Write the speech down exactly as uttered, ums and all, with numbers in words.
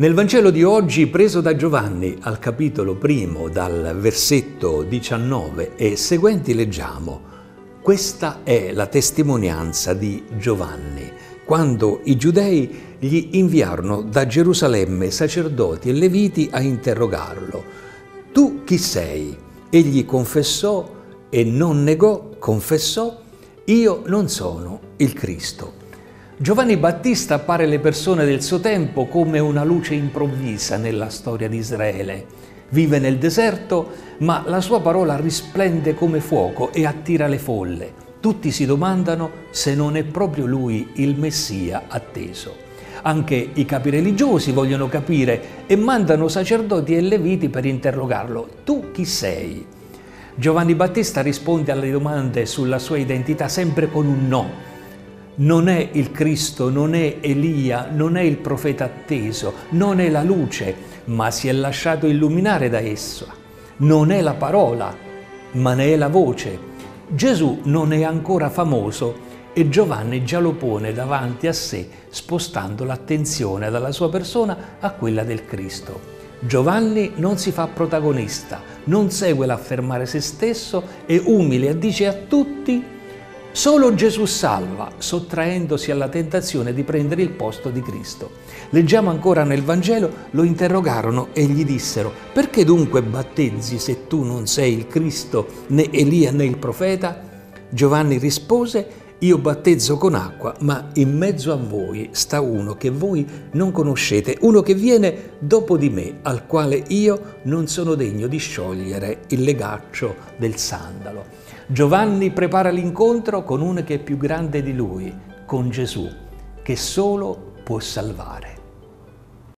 Nel Vangelo di oggi, preso da Giovanni, al capitolo primo, dal versetto diciannove e seguenti, leggiamo: questa è la testimonianza di Giovanni, quando i giudei gli inviarono da Gerusalemme sacerdoti e leviti a interrogarlo. Tu chi sei? Egli confessò e non negò, confessò: io non sono il Cristo. Giovanni Battista appare alle persone del suo tempo come una luce improvvisa nella storia di Israele. Vive nel deserto, ma la sua parola risplende come fuoco e attira le folle. Tutti si domandano se non è proprio lui il Messia atteso. Anche i capi religiosi vogliono capire e mandano sacerdoti e leviti per interrogarlo. Tu chi sei? Giovanni Battista risponde alle domande sulla sua identità sempre con un no. Non è il Cristo, non è Elia, non è il profeta atteso, non è la luce, ma si è lasciato illuminare da essa. Non è la parola, ma ne è la voce. Gesù non è ancora famoso e Giovanni già lo pone davanti a sé, spostando l'attenzione dalla sua persona a quella del Cristo. Giovanni non si fa protagonista, non segue l'affermare se stesso, è umile e dice a tutti: solo Gesù salva, sottraendosi alla tentazione di prendere il posto di Cristo. Leggiamo ancora nel Vangelo: lo interrogarono e gli dissero: perché dunque battezzi se tu non sei il Cristo, né Elia né il profeta? Giovanni rispose: io battezzo con acqua, ma in mezzo a voi sta uno che voi non conoscete, uno che viene dopo di me, al quale io non sono degno di sciogliere il legaccio del sandalo. Giovanni prepara l'incontro con uno che è più grande di lui, con Gesù, che solo può salvare.